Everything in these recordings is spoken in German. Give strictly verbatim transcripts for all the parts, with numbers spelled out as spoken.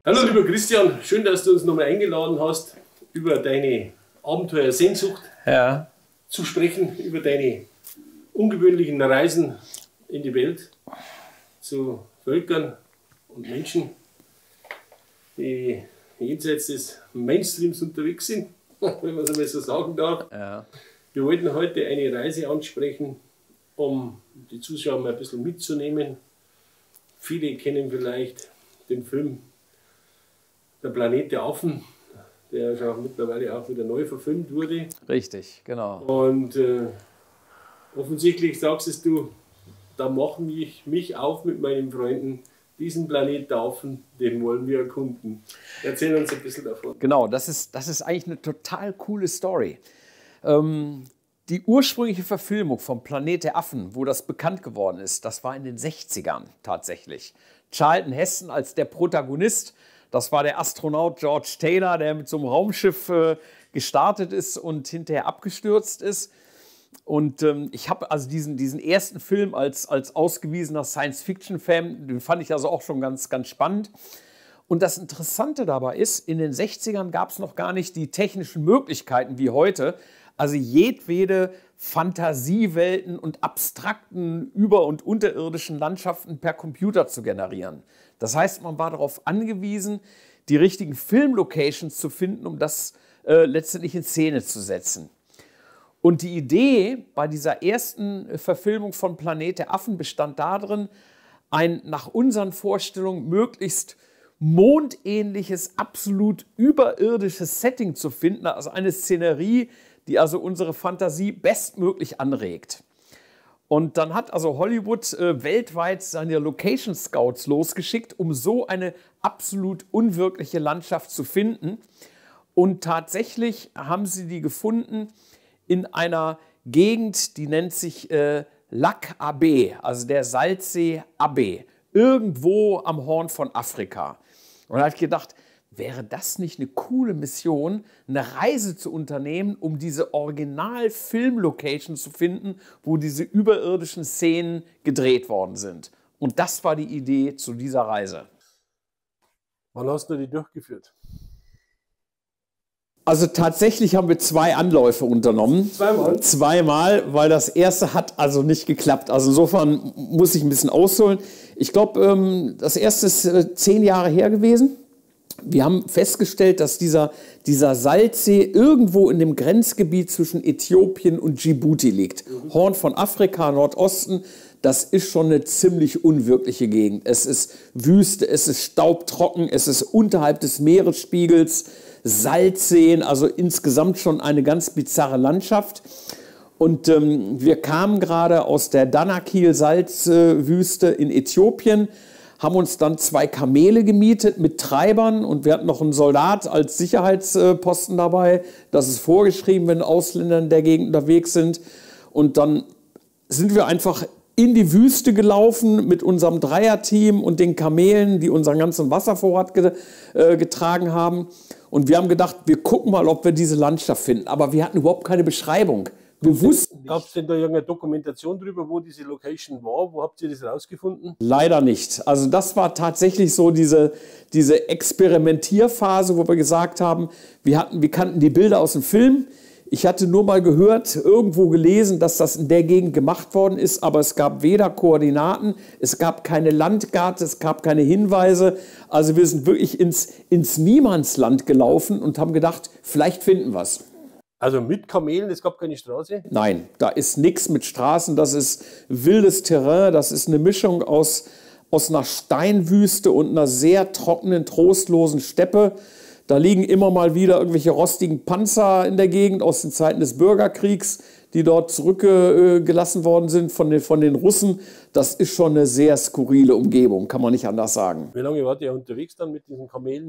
Hallo lieber Christian, schön, dass du uns nochmal eingeladen hast, über deine Abenteuersehnsucht ja. zu sprechen, über deine ungewöhnlichen Reisen in die Welt zu Völkern und Menschen, die jenseits des Mainstreams unterwegs sind, wenn man es einmal so sagen darf. Ja. Wir wollten heute eine Reise ansprechen, um die Zuschauer mal ein bisschen mitzunehmen. Viele kennen vielleicht den Film Der Planet der Affen, der schon mittlerweile auch wieder neu verfilmt wurde. Richtig, genau. Und äh, offensichtlich sagst du, da machen ich mich auf mit meinen Freunden, diesen Planet der Affen, den wollen wir erkunden. Erzähl uns ein bisschen davon. Genau, das ist, das ist eigentlich eine total coole Story. Ähm, die ursprüngliche Verfilmung vom Planet der Affen, wo das bekannt geworden ist, das war in den sechzigern tatsächlich. Charlton Heston als der Protagonist, das war der Astronaut George Taylor, der mit so einem Raumschiff äh, gestartet ist und hinterher abgestürzt ist. Und ähm, ich habe also diesen, diesen ersten Film als, als ausgewiesener Science-Fiction-Fan, den fand ich also auch schon ganz, ganz spannend. Und das Interessante dabei ist, in den sechzigern gab es noch gar nicht die technischen Möglichkeiten wie heute, also jedwede Fantasiewelten und abstrakten über- und unterirdischen Landschaften per Computer zu generieren. Das heißt, man war darauf angewiesen, die richtigen Filmlocations zu finden, um das äh, letztendlich in Szene zu setzen. Und die Idee bei dieser ersten Verfilmung von Planet der Affen bestand darin, ein nach unseren Vorstellungen möglichst mondähnliches, absolut überirdisches Setting zu finden, also eine Szenerie, die also unsere Fantasie bestmöglich anregt. Und dann hat also Hollywood äh, weltweit seine Location Scouts losgeschickt, um so eine absolut unwirkliche Landschaft zu finden. Und tatsächlich haben sie die gefunden in einer Gegend, die nennt sich äh, Lac Abbé, also der Salzsee Abbé, irgendwo am Horn von Afrika. Und da habe ich gedacht, wäre das nicht eine coole Mission, eine Reise zu unternehmen, um diese Original-Film-Location zu finden, wo diese überirdischen Szenen gedreht worden sind. Und das war die Idee zu dieser Reise. Wann hast du die durchgeführt? Also tatsächlich haben wir zwei Anläufe unternommen. Zweimal? Zweimal, weil das erste hat also nicht geklappt. Also insofern muss ich ein bisschen ausholen. Ich glaube, das erste ist zehn Jahre her gewesen. Wir haben festgestellt, dass dieser, dieser Salzsee irgendwo in dem Grenzgebiet zwischen Äthiopien und Djibouti liegt. Mhm. Horn von Afrika, Nordosten, das ist schon eine ziemlich unwirkliche Gegend. Es ist Wüste, es ist staubtrocken, es ist unterhalb des Meeresspiegels, Salzseen, also insgesamt schon eine ganz bizarre Landschaft. Und ähm, wir kamen gerade aus der Danakil-Salzwüste in Äthiopien, haben uns dann zwei Kamele gemietet mit Treibern und wir hatten noch einen Soldat als Sicherheitsposten dabei. Das ist vorgeschrieben, wenn Ausländer in der Gegend unterwegs sind. Und dann sind wir einfach in die Wüste gelaufen mit unserem Dreierteam und den Kamelen, die unseren ganzen Wasservorrat ge äh, getragen haben. Und wir haben gedacht, wir gucken mal, ob wir diese Landschaft finden. Aber wir hatten überhaupt keine Beschreibung. Wir wussten nicht. Gab es denn da irgendeine Dokumentation drüber, wo diese Location war? Wo habt ihr das rausgefunden? Leider nicht. Also das war tatsächlich so diese, diese Experimentierphase, wo wir gesagt haben, wir, hatten, wir kannten die Bilder aus dem Film. Ich hatte nur mal gehört, irgendwo gelesen, dass das in der Gegend gemacht worden ist, aber es gab weder Koordinaten, es gab keine Landkarte, es gab keine Hinweise. Also wir sind wirklich ins, ins Niemandsland gelaufen und haben gedacht, vielleicht finden wir es. Also mit Kamelen, es gab keine Straße? Nein, da ist nichts mit Straßen, das ist wildes Terrain, das ist eine Mischung aus, aus einer Steinwüste und einer sehr trockenen, trostlosen Steppe. Da liegen immer mal wieder irgendwelche rostigen Panzer in der Gegend aus den Zeiten des Bürgerkriegs, die dort zurückgelassen worden sind von den, von den Russen. Das ist schon eine sehr skurrile Umgebung, kann man nicht anders sagen. Wie lange wart ihr unterwegs dann mit diesen Kamelen?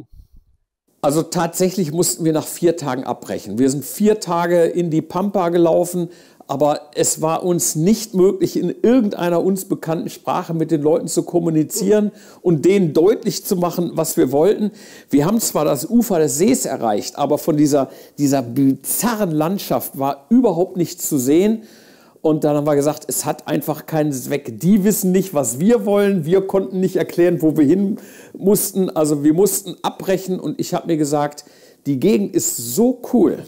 Also tatsächlich mussten wir nach vier Tagen abbrechen. Wir sind vier Tage in die Pampa gelaufen, aber es war uns nicht möglich, in irgendeiner uns bekannten Sprache mit den Leuten zu kommunizieren und denen deutlich zu machen, was wir wollten. Wir haben zwar das Ufer des Sees erreicht, aber von dieser, dieser bizarren Landschaft war überhaupt nichts zu sehen. Und dann haben wir gesagt, es hat einfach keinen Zweck. Die wissen nicht, was wir wollen. Wir konnten nicht erklären, wo wir hin mussten. Also wir mussten abbrechen. Und ich habe mir gesagt, die Gegend ist so cool.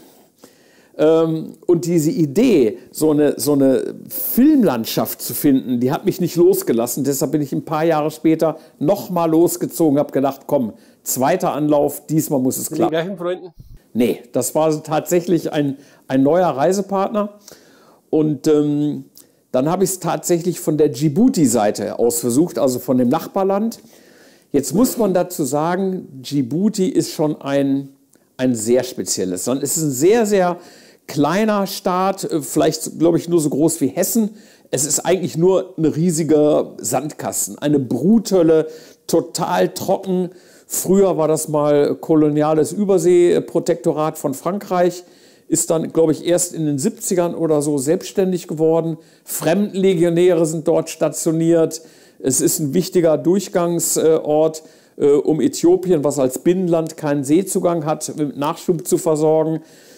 Ähm, und diese Idee, so eine, so eine Filmlandschaft zu finden, die hat mich nicht losgelassen. Deshalb bin ich ein paar Jahre später nochmal losgezogen, habe gedacht, komm, zweiter Anlauf, diesmal muss es klappen. Mit den gleichen Freunden? Nee, das war tatsächlich ein, ein neuer Reisepartner. Und ähm, dann habe ich es tatsächlich von der Djibouti-Seite aus versucht, also von dem Nachbarland. Jetzt muss man dazu sagen, Djibouti ist schon ein, ein sehr spezielles Land. Es ist ein sehr, sehr kleiner Staat, vielleicht, glaube ich, nur so groß wie Hessen. Es ist eigentlich nur ein riesiger Sandkasten, eine Bruthölle, total trocken. Früher war das mal koloniales Überseeprotektorat von Frankreich. Ist dann, glaube ich, erst in den siebzigern oder so selbstständig geworden. Fremdenlegionäre sind dort stationiert. Es ist ein wichtiger Durchgangsort, äh, um Äthiopien, was als Binnenland keinen Seezugang hat, mit Nachschub zu versorgen.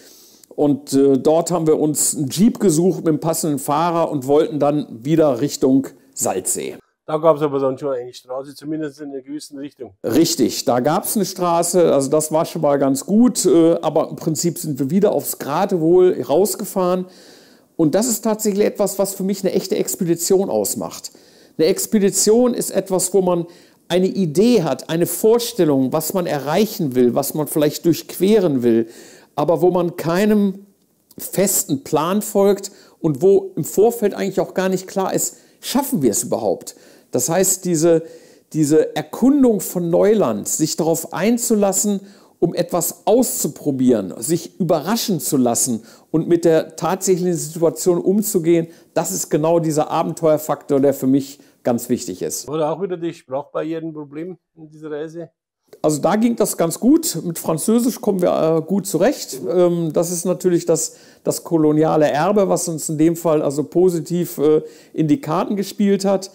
Und äh, dort haben wir uns einen Jeep gesucht mit einem passenden Fahrer und wollten dann wieder Richtung Salzsee. Da gab es aber dann schon eine Straße, zumindest in einer gewissen Richtung. Richtig, da gab es eine Straße, also das war schon mal ganz gut, äh, aber im Prinzip sind wir wieder aufs Geratewohl rausgefahren. Und das ist tatsächlich etwas, was für mich eine echte Expedition ausmacht. Eine Expedition ist etwas, wo man eine Idee hat, eine Vorstellung, was man erreichen will, was man vielleicht durchqueren will, aber wo man keinem festen Plan folgt und wo im Vorfeld eigentlich auch gar nicht klar ist, schaffen wir es überhaupt? Das heißt, diese, diese Erkundung von Neuland, sich darauf einzulassen, um etwas auszuprobieren, sich überraschen zu lassen und mit der tatsächlichen Situation umzugehen, das ist genau dieser Abenteuerfaktor, der für mich ganz wichtig ist. Oder auch wieder die Sprachbarrieren ein Problem in dieser Reise? Also da ging das ganz gut. Mit Französisch kommen wir äh, gut zurecht. Ähm, das ist natürlich das, das koloniale Erbe, was uns in dem Fall also positiv äh, in die Karten gespielt hat.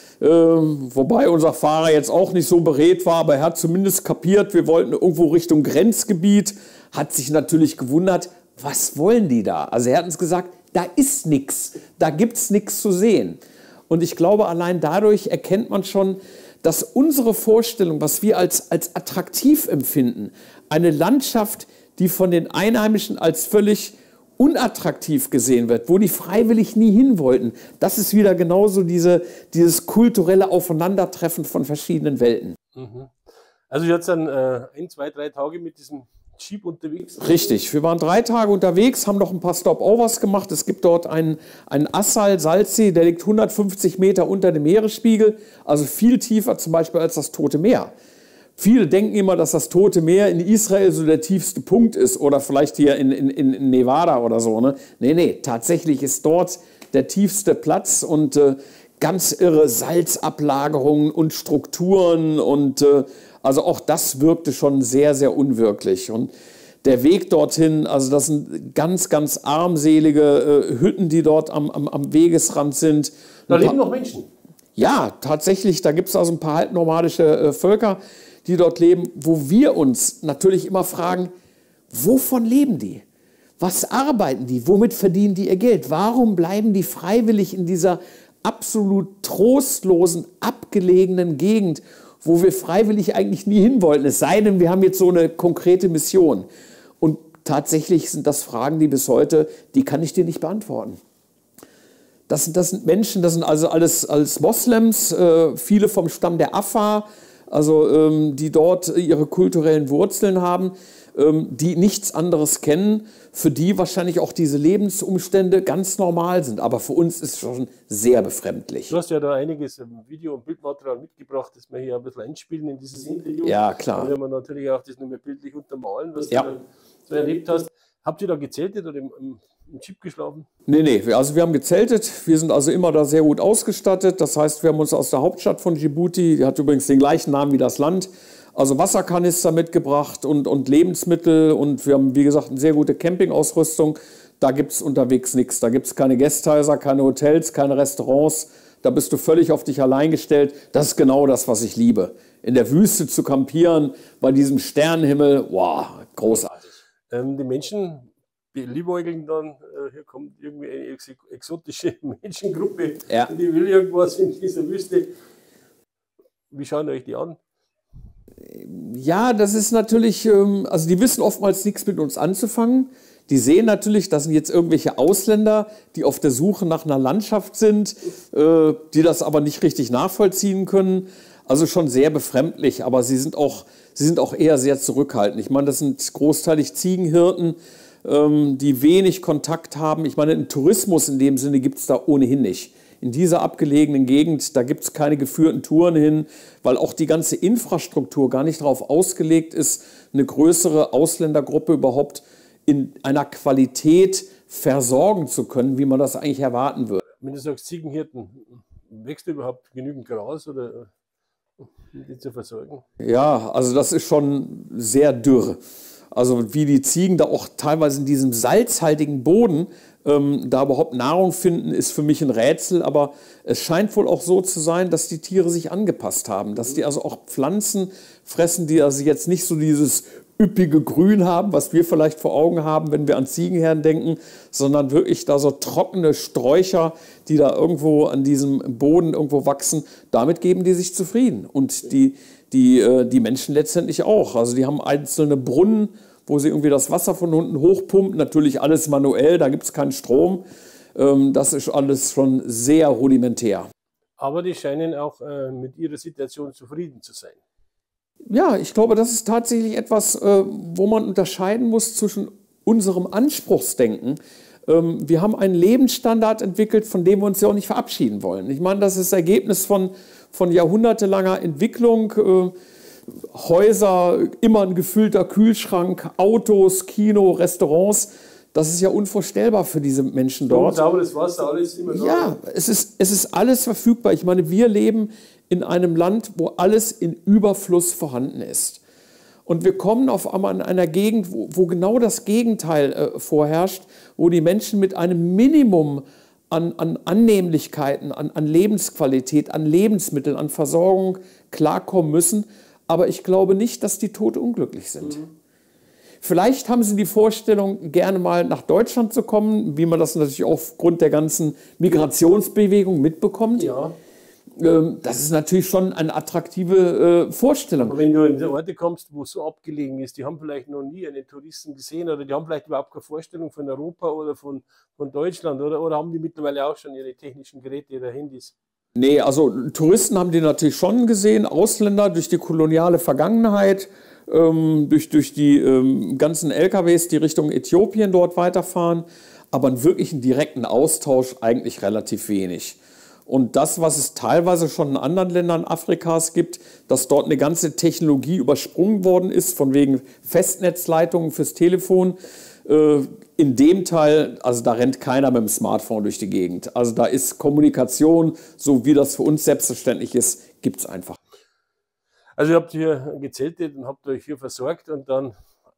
Ähm, wobei unser Fahrer jetzt auch nicht so beredt war, aber er hat zumindest kapiert, wir wollten irgendwo Richtung Grenzgebiet, hat sich natürlich gewundert, was wollen die da? Also er hat uns gesagt, da ist nichts, da gibt es nichts zu sehen. Und ich glaube, allein dadurch erkennt man schon, dass unsere Vorstellung, was wir als, als attraktiv empfinden, eine Landschaft, die von den Einheimischen als völlig unattraktiv gesehen wird, wo die freiwillig nie hin wollten, das ist wieder genauso diese, dieses kulturelle Aufeinandertreffen von verschiedenen Welten. Mhm. Also jetzt dann äh, ein, zwei, drei Tage mit diesem Jeep unterwegs? Richtig, wir waren drei Tage unterwegs, haben noch ein paar Stopovers gemacht. Es gibt dort einen, einen Assal-Salzsee, der liegt hundertfünfzig Meter unter dem Meeresspiegel, also viel tiefer zum Beispiel als das Tote Meer. Viele denken immer, dass das Tote Meer in Israel so der tiefste Punkt ist oder vielleicht hier in, in, in Nevada oder so. Ne? Nee, nee, tatsächlich ist dort der tiefste Platz und äh, ganz irre Salzablagerungen und Strukturen und äh, also auch das wirkte schon sehr, sehr unwirklich. Und der Weg dorthin, also das sind ganz, ganz armselige äh, Hütten, die dort am, am, am Wegesrand sind. Da leben noch Menschen? Ja, tatsächlich, da gibt es also ein paar halbnomadische äh, Völker, die dort leben, wo wir uns natürlich immer fragen, wovon leben die? Was arbeiten die? Womit verdienen die ihr Geld? Warum bleiben die freiwillig in dieser absolut trostlosen, abgelegenen Gegend, wo wir freiwillig eigentlich nie hin wollten? Es sei denn, wir haben jetzt so eine konkrete Mission. Und tatsächlich sind das Fragen, die bis heute, die kann ich dir nicht beantworten. Das sind, das sind Menschen, das sind also alles, alles Moslems, äh, viele vom Stamm der Afar, also ähm, die dort ihre kulturellen Wurzeln haben, ähm, die nichts anderes kennen, für die wahrscheinlich auch diese Lebensumstände ganz normal sind. Aber für uns ist es schon sehr befremdlich. Du hast ja da einiges Video- und Bildmaterial mitgebracht, das wir hier ein bisschen einspielen in dieses Interview. Ja, klar. Da werden wir natürlich auch das nochmal bildlich untermalen, was ja. du so erlebt hast. Habt ihr da gezeltet oder im, im, im Jeep geschlafen? Nee, nee, also wir haben gezeltet. Wir sind also immer da sehr gut ausgestattet. Das heißt, wir haben uns aus der Hauptstadt von Djibouti, die hat übrigens den gleichen Namen wie das Land, also Wasserkanister mitgebracht und, und Lebensmittel. Und wir haben, wie gesagt, eine sehr gute Campingausrüstung. Da gibt es unterwegs nichts. Da gibt es keine Guesthäuser, keine Hotels, keine Restaurants. Da bist du völlig auf dich allein gestellt. Das ist genau das, was ich liebe. In der Wüste zu kampieren, bei diesem Sternenhimmel, wow, großartig. Ähm, die Menschen liebäugeln dann hier kommt irgendwie eine ex exotische Menschengruppe, Ja. die will irgendwas in dieser Wüste. Wie schauen euch die an? Ja, das ist natürlich, ähm, also die wissen oftmals nichts mit uns anzufangen. Die sehen natürlich, das sind jetzt irgendwelche Ausländer, die auf der Suche nach einer Landschaft sind, äh, die das aber nicht richtig nachvollziehen können. Also schon sehr befremdlich, aber sie sind auch, sie sind auch eher sehr zurückhaltend. Ich meine, das sind großteilig Ziegenhirten, ähm, die wenig Kontakt haben. Ich meine, einen Tourismus in dem Sinne gibt es da ohnehin nicht. In dieser abgelegenen Gegend, da gibt es keine geführten Touren hin, weil auch die ganze Infrastruktur gar nicht darauf ausgelegt ist, eine größere Ausländergruppe überhaupt in einer Qualität versorgen zu können, wie man das eigentlich erwarten würde. Wenn du sagst Ziegenhirten, wächst überhaupt genügend Gras oder um die zu versorgen? Ja, also das ist schon sehr dürr. Also wie die Ziegen da auch teilweise in diesem salzhaltigen Boden ähm, da überhaupt Nahrung finden, ist für mich ein Rätsel. Aber es scheint wohl auch so zu sein, dass die Tiere sich angepasst haben. Dass die also auch Pflanzen fressen, die also jetzt nicht so dieses üppige Grün haben, was wir vielleicht vor Augen haben, wenn wir an Ziegenherden denken, sondern wirklich da so trockene Sträucher, die da irgendwo an diesem Boden irgendwo wachsen. Damit geben die sich zufrieden. Und die, die, die Menschen letztendlich auch. Also die haben einzelne Brunnen, wo sie irgendwie das Wasser von unten hochpumpen. Natürlich alles manuell, da gibt es keinen Strom. Das ist alles schon sehr rudimentär. Aber die scheinen auch äh, mit ihrer Situation zufrieden zu sein. Ja, ich glaube, das ist tatsächlich etwas, äh, wo man unterscheiden muss zwischen unserem Anspruchsdenken. Ähm, wir haben einen Lebensstandard entwickelt, von dem wir uns ja auch nicht verabschieden wollen. Ich meine, das ist das Ergebnis von, von jahrhundertelanger Entwicklung. Äh, Häuser, immer ein gefüllter Kühlschrank, Autos, Kino, Restaurants. Das ist ja unvorstellbar für diese Menschen dort. Sauberes Wasser, alles immer da. Ja, es ist, es ist alles verfügbar. Ich meine, wir leben in einem Land, wo alles in Überfluss vorhanden ist. Und wir kommen auf einmal in einer Gegend, wo, wo genau das Gegenteil äh, vorherrscht, wo die Menschen mit einem Minimum an, an Annehmlichkeiten, an, an Lebensqualität, an Lebensmitteln, an Versorgung klarkommen müssen. Aber ich glaube nicht, dass die Tote unglücklich sind. Mhm. Vielleicht haben sie die Vorstellung, gerne mal nach Deutschland zu kommen, wie man das natürlich aufgrund der ganzen Migrationsbewegung mitbekommt. Ja. Das ist natürlich schon eine attraktive äh, Vorstellung. Aber wenn du in Orte kommst, wo es so abgelegen ist, die haben vielleicht noch nie einen Touristen gesehen oder die haben vielleicht überhaupt keine Vorstellung von Europa oder von, von Deutschland oder, oder haben die mittlerweile auch schon ihre technischen Geräte, ihre Handys? Nee, also Touristen haben die natürlich schon gesehen, Ausländer durch die koloniale Vergangenheit, ähm, durch, durch die ähm, ganzen L K Ws, die Richtung Äthiopien dort weiterfahren, aber einen wirklichen direkten Austausch eigentlich relativ wenig. Und das, was es teilweise schon in anderen Ländern Afrikas gibt, dass dort eine ganze Technologie übersprungen worden ist, von wegen Festnetzleitungen fürs Telefon, äh, in dem Teil, also da rennt keiner mit dem Smartphone durch die Gegend. Also da ist Kommunikation, so wie das für uns selbstverständlich ist, gibt es einfach. Also ihr habt hier gezeltet und habt euch hier versorgt und dann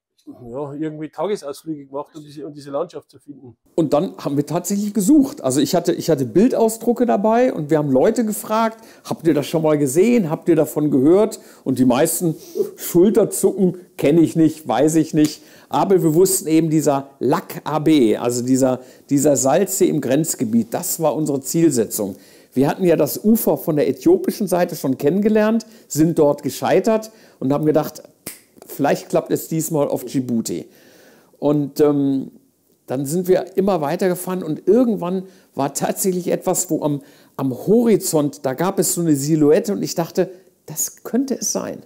ja, irgendwie Tagesausflüge gemacht, um diese, um diese Landschaft zu finden. Und dann haben wir tatsächlich gesucht. Also ich hatte, ich hatte Bildausdrucke dabei und wir haben Leute gefragt, habt ihr das schon mal gesehen, habt ihr davon gehört? Und die meisten Schulterzucken, kenne ich nicht, weiß ich nicht. Aber wir wussten eben, dieser Lac A B, also dieser, dieser Salzsee im Grenzgebiet, das war unsere Zielsetzung. Wir hatten ja das Ufer von der äthiopischen Seite schon kennengelernt, sind dort gescheitert und haben gedacht, vielleicht klappt es diesmal auf Djibouti. Und ähm, dann sind wir immer weitergefahren und irgendwann war tatsächlich etwas, wo am, am Horizont, da gab es so eine Silhouette und ich dachte, das könnte es sein.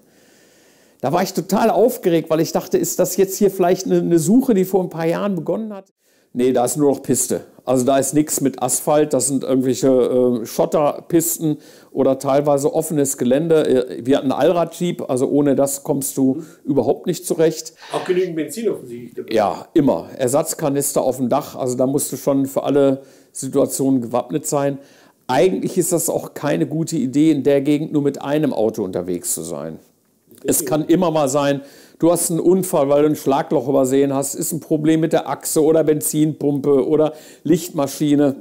Da war ich total aufgeregt, weil ich dachte, ist das jetzt hier vielleicht eine, eine Suche, die vor ein paar Jahren begonnen hat? Nee, da ist nur noch Piste. Also da ist nichts mit Asphalt, das sind irgendwelche äh, Schotterpisten oder teilweise offenes Gelände. Wir hatten einen Allradjeep, also ohne das kommst du mhm. überhaupt nicht zurecht. Auch genügend Benzin offensichtlich. Ja, immer. Ersatzkanister auf dem Dach, also da musst du schon für alle Situationen gewappnet sein. Eigentlich ist das auch keine gute Idee, in der Gegend nur mit einem Auto unterwegs zu sein. Es kann immer mal sein, du hast einen Unfall, weil du ein Schlagloch übersehen hast, ist ein Problem mit der Achse oder Benzinpumpe oder Lichtmaschine.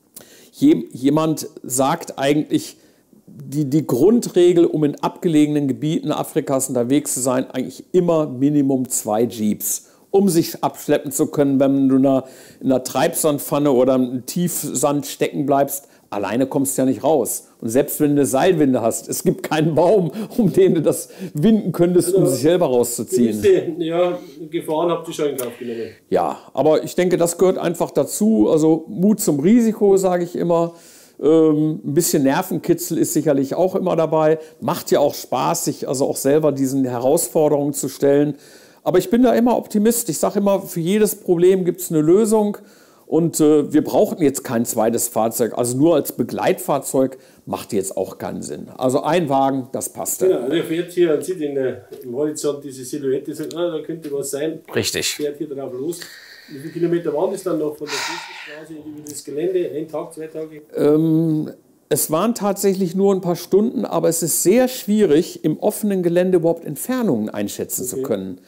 Jemand sagt eigentlich, die, die Grundregel, um in abgelegenen Gebieten Afrikas unterwegs zu sein, eigentlich immer Minimum zwei Jeeps um sich abschleppen zu können, wenn du in einer, in einer Treibsandpfanne oder im Tiefsand stecken bleibst. Alleine kommst du ja nicht raus. Und selbst wenn du eine Seilwinde hast, es gibt keinen Baum, um den du das winden könntest, um also, sich selber rauszuziehen. Gewisse, ja, Gefahren habt ihr schon in Kauf genommen. Ja, aber ich denke, das gehört einfach dazu. Also Mut zum Risiko, sage ich immer. Ähm, ein bisschen Nervenkitzel ist sicherlich auch immer dabei. Macht ja auch Spaß, sich also auch selber diesen Herausforderungen zu stellen. Aber ich bin da immer Optimist. Ich sage immer, für jedes Problem gibt es eine Lösung. Und äh, wir brauchten jetzt kein zweites Fahrzeug. Also nur als Begleitfahrzeug macht jetzt auch keinen Sinn. Also ein Wagen, das passt. Genau, also er fährt hier und sieht in der, im Horizont diese Silhouette, sagt, ah, da könnte was sein. Richtig. Fährt hier drauf los. Wie viele Kilometer waren das dann noch von der Straße über das Gelände? Ein Tag, zwei Tage? Ähm, es waren tatsächlich nur ein paar Stunden, aber es ist sehr schwierig, im offenen Gelände überhaupt Entfernungen einschätzen okay. zu können.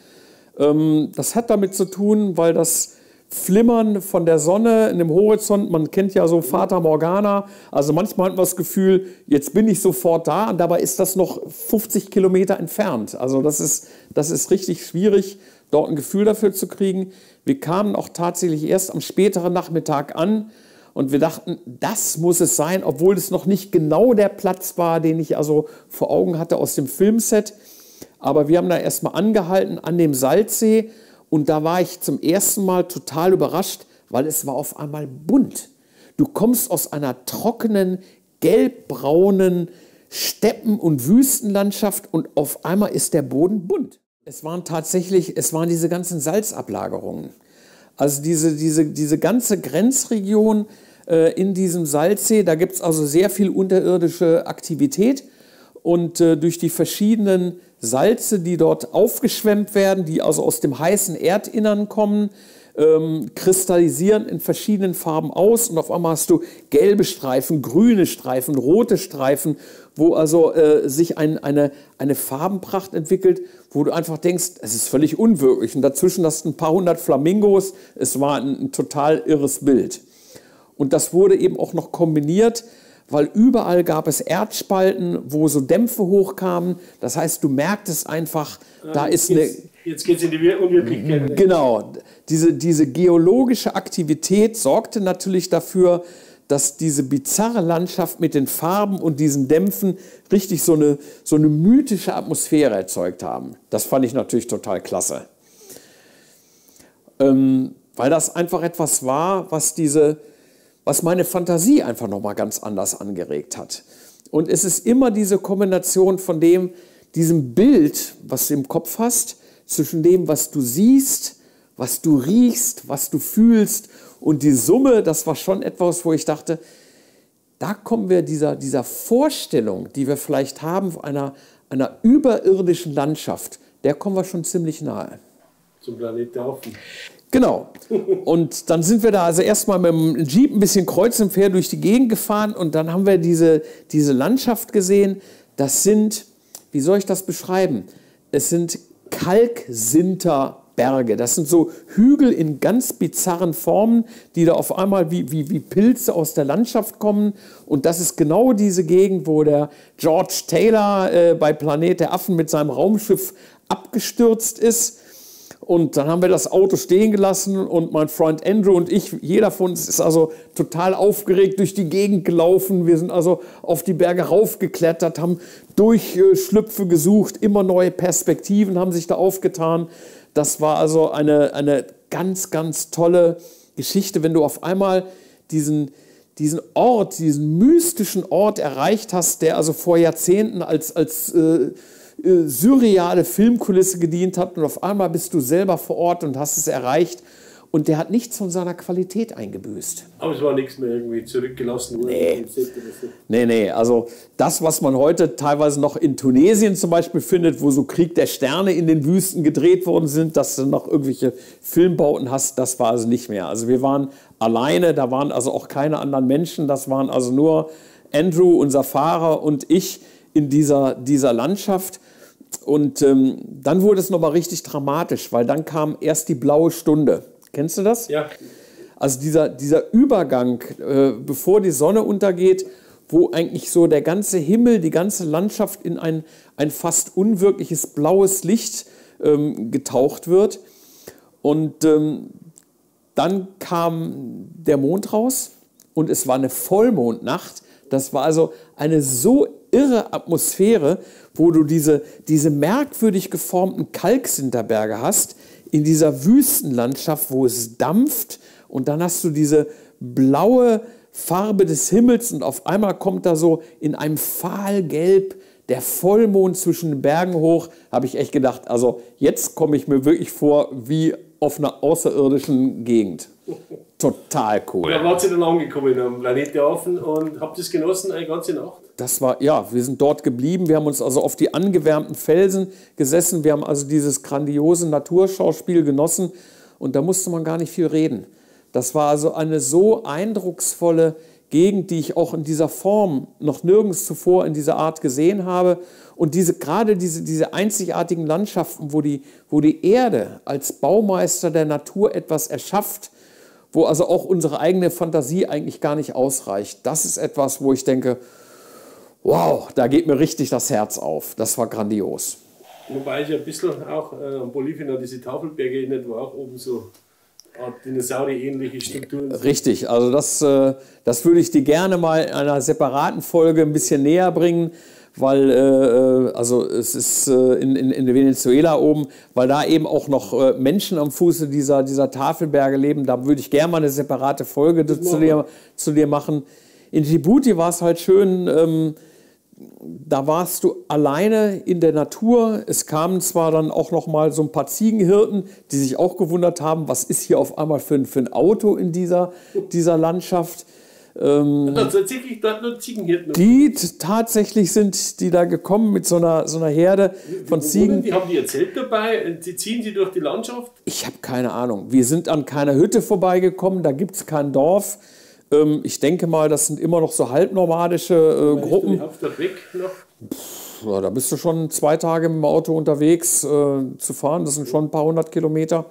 Ähm, das hat damit zu tun, weil das Flimmern von der Sonne in dem Horizont, man kennt ja so Fata Morgana, also manchmal hat man das Gefühl, jetzt bin ich sofort da und dabei ist das noch fünfzig Kilometer entfernt. Also das ist, das ist richtig schwierig, dort ein Gefühl dafür zu kriegen. Wir kamen auch tatsächlich erst am späteren Nachmittag an und wir dachten, das muss es sein, obwohl es noch nicht genau der Platz war, den ich also vor Augen hatte aus dem Filmset. Aber wir haben da erstmal angehalten an dem Salzsee. Und da war ich zum ersten Mal total überrascht, weil es war auf einmal bunt. Du kommst aus einer trockenen, gelbbraunen Steppen- und Wüstenlandschaft und auf einmal ist der Boden bunt. Es waren tatsächlich, es waren diese ganzen Salzablagerungen. Also diese, diese, diese ganze Grenzregion äh, in diesem Salzsee, da gibt es also sehr viel unterirdische Aktivität. Und äh, durch die verschiedenen Salze, die dort aufgeschwemmt werden, die also aus dem heißen Erdinnern kommen, ähm, kristallisieren in verschiedenen Farben aus. Und auf einmal hast du gelbe Streifen, grüne Streifen, rote Streifen, wo also äh, sich ein, eine, eine Farbenpracht entwickelt, wo du einfach denkst, es ist völlig unwirklich. Und dazwischen hast du ein paar hundert Flamingos. Es war ein, ein total irres Bild. Und das wurde eben auch noch kombiniert, weil überall gab es Erdspalten, wo so Dämpfe hochkamen. Das heißt, du merktest einfach, ja, da ist eine... Jetzt geht es in die Unwirklichkeit. Genau. Diese, diese geologische Aktivität sorgte natürlich dafür, dass diese bizarre Landschaft mit den Farben und diesen Dämpfen richtig so eine, so eine mythische Atmosphäre erzeugt haben. Das fand ich natürlich total klasse. Ähm, weil das einfach etwas war, was diese... was meine Fantasie einfach nochmal ganz anders angeregt hat. Und es ist immer diese Kombination von dem, diesem Bild, was du im Kopf hast, zwischen dem, was du siehst, was du riechst, was du fühlst und die Summe, das war schon etwas, wo ich dachte, da kommen wir dieser, dieser Vorstellung, die wir vielleicht haben, einer, einer überirdischen Landschaft, der kommen wir schon ziemlich nahe. Zum Planet der Affen. Genau. Und dann sind wir da also erstmal mit dem Jeep ein bisschen kreuz und quer durch die Gegend gefahren und dann haben wir diese, diese Landschaft gesehen. Das sind, wie soll ich das beschreiben? Es sind Kalksinterberge. Das sind so Hügel in ganz bizarren Formen, die da auf einmal wie, wie, wie Pilze aus der Landschaft kommen. Und das ist genau diese Gegend, wo der George Taylor äh, bei Planet der Affen mit seinem Raumschiff abgestürzt ist. Und dann haben wir das Auto stehen gelassen und mein Freund Andrew und ich, jeder von uns ist also total aufgeregt durch die Gegend gelaufen. Wir sind also auf die Berge raufgeklettert, haben Durchschlüpfe gesucht, immer neue Perspektiven haben sich da aufgetan. Das war also eine, eine ganz, ganz tolle Geschichte, wenn du auf einmal diesen, diesen Ort, diesen mystischen Ort erreicht hast, der also vor Jahrzehnten als, als äh, surreale Filmkulisse gedient hat und auf einmal bist du selber vor Ort und hast es erreicht und der hat nichts von seiner Qualität eingebüßt. Aber es war nichts mehr irgendwie zurückgelassen worden. Nee. nee, nee, also das, was man heute teilweise noch in Tunesien zum Beispiel findet, wo so Krieg der Sterne in den Wüsten gedreht worden sind, dass du noch irgendwelche Filmbauten hast, das war also nicht mehr. Also wir waren alleine, da waren also auch keine anderen Menschen, das waren also nur Andrew, unser Fahrer und ich in dieser, dieser Landschaft. Und ähm, dann wurde es nochmal richtig dramatisch, weil dann kam erst die blaue Stunde. Kennst du das? Ja. Also dieser, dieser Übergang, äh, bevor die Sonne untergeht, wo eigentlich so der ganze Himmel, die ganze Landschaft in ein, ein fast unwirkliches blaues Licht ähm, getaucht wird. Und ähm, dann kam der Mond raus und es war eine Vollmondnacht. Das war also eine so irre Atmosphäre, wo du diese, diese merkwürdig geformten Kalksinterberge hast, in dieser Wüstenlandschaft, wo es dampft, und dann hast du diese blaue Farbe des Himmels und auf einmal kommt da so in einem Fahlgelb der Vollmond zwischen den Bergen hoch. Habe ich echt gedacht, also jetzt komme ich mir wirklich vor wie auf einer außerirdischen Gegend. Total cool. Da wart ihr dann angekommen am Planet der Affen und habt es genossen eine ganze Nacht? Das war, ja, wir sind dort geblieben. Wir haben uns also auf die angewärmten Felsen gesessen. Wir haben also dieses grandiose Naturschauspiel genossen und da musste man gar nicht viel reden. Das war also eine so eindrucksvolle Gegend, die ich auch in dieser Form noch nirgends zuvor in dieser Art gesehen habe. Und diese, gerade diese, diese einzigartigen Landschaften, wo die, wo die Erde als Baumeister der Natur etwas erschafft, wo also auch unsere eigene Fantasie eigentlich gar nicht ausreicht. Das ist etwas, wo ich denke, wow, da geht mir richtig das Herz auf. Das war grandios. Wobei ich ein bisschen auch äh, am Bolivien an diese Tafelberge erinnert, war auch oben so Dinosaurier-ähnliche Strukturen. Richtig, also das, äh, das würde ich dir gerne mal in einer separaten Folge ein bisschen näher bringen, weil äh, also es ist äh, in, in, in Venezuela oben, weil da eben auch noch äh, Menschen am Fuße dieser, dieser Tafelberge leben. Da würde ich gerne mal eine separate Folge zu dir, zu dir machen. In Djibouti war es halt schön, ähm, da warst du alleine in der Natur. Es kamen zwar dann auch noch mal so ein paar Ziegenhirten, die sich auch gewundert haben, was ist hier auf einmal für ein, für ein Auto in dieser, dieser Landschaft. Ähm, also tatsächlich dort nur Ziegenhirten. Die tatsächlich sind die da gekommen mit so einer, so einer Herde von Ziegen. Die haben die ihr Zelt dabei, die ziehen sie durch die Landschaft? Ich habe keine Ahnung. Wir sind an keiner Hütte vorbeigekommen, da gibt es kein Dorf. Ähm, ich denke mal, das sind immer noch so halbnomadische äh, Gruppen. Die Hauptstadt weg noch? Pff, ja, da bist du schon zwei Tage mit dem Auto unterwegs äh, zu fahren. Das sind schon ein paar hundert Kilometer.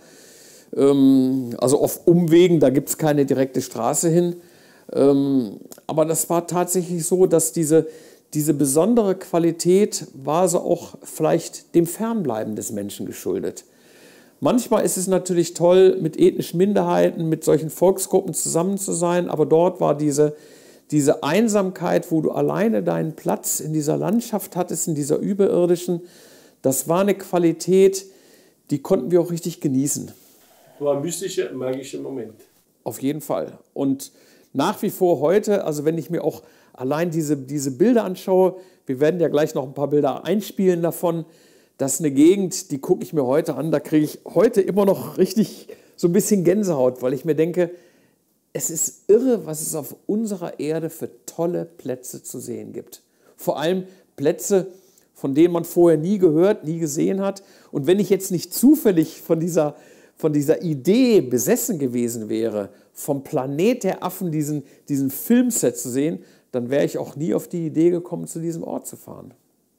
Ähm, also auf Umwegen, da gibt es keine direkte Straße hin. Ähm, aber das war tatsächlich so, dass diese, diese besondere Qualität war so auch vielleicht dem Fernbleiben des Menschen geschuldet. Manchmal ist es natürlich toll, mit ethnischen Minderheiten, mit solchen Volksgruppen zusammen zu sein, aber dort war diese, diese Einsamkeit, wo du alleine deinen Platz in dieser Landschaft hattest, in dieser überirdischen, das war eine Qualität, die konnten wir auch richtig genießen. War ein mystischer, magischer Moment. Auf jeden Fall. Und nach wie vor heute, also wenn ich mir auch allein diese, diese Bilder anschaue, wir werden ja gleich noch ein paar Bilder einspielen davon, das ist eine Gegend, die gucke ich mir heute an, da kriege ich heute immer noch richtig so ein bisschen Gänsehaut, weil ich mir denke, es ist irre, was es auf unserer Erde für tolle Plätze zu sehen gibt. Vor allem Plätze, von denen man vorher nie gehört, nie gesehen hat. Und wenn ich jetzt nicht zufällig von dieser, von dieser Idee besessen gewesen wäre, vom Planet der Affen diesen, diesen Filmset zu sehen, dann wäre ich auch nie auf die Idee gekommen, zu diesem Ort zu fahren.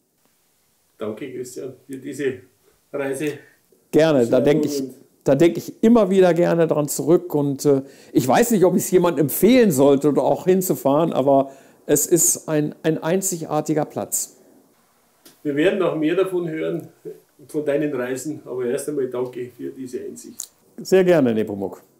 Danke, Christian, für diese Reise. Gerne, da denke ich, da denke ich immer wieder gerne dran zurück. Und äh, ich weiß nicht, ob ich es jemandem empfehlen sollte oder auch hinzufahren, aber es ist ein, ein einzigartiger Platz. Wir werden noch mehr davon hören, von deinen Reisen, aber erst einmal danke für diese Einsicht. Sehr gerne, Nepomuk.